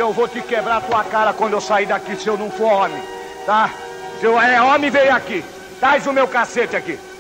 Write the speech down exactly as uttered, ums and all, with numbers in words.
eu vou te quebrar a tua cara quando eu sair daqui se eu não for homem, tá? Se eu é homem, vem aqui. Traz o meu cacete aqui.